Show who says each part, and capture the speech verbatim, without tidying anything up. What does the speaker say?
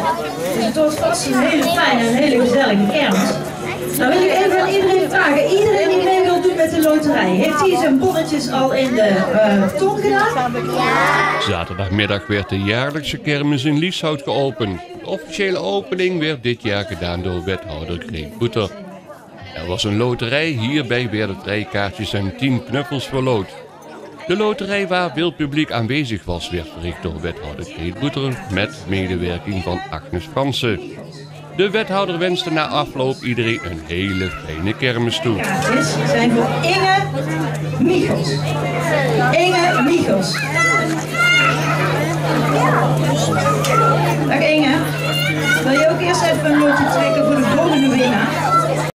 Speaker 1: Dus het wordt vast een hele fijne en hele gezellige kermis. Nou wil ik even aan iedereen vragen, iedereen die mee wil doen met de loterij, heeft hij zijn bonnetjes al in de uh, ton gedaan?
Speaker 2: Ja. Zaterdagmiddag werd de jaarlijkse kermis in Lieshout geopend. De officiële opening werd dit jaar gedaan door wethouder Greet Boeter. Er was een loterij, hierbij werden drie kaartjes en tien knuffels verloot. De loterij waar veel publiek aanwezig was, werd verricht door wethouder Greet Boeter met medewerking van Agnes Fransen. De wethouder wenste na afloop iedereen een hele fijne kermis toe.
Speaker 1: Kaartjes zijn voor Inge Michels. Inge Michels. Dag Inge. Wil je ook eerst even een loodje trekken voor de volgende winnaar?